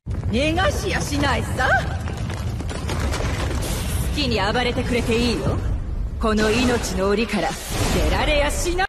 逃がしやしないさ。好きに暴れてくれていいよ。この命の檻から出られやしない。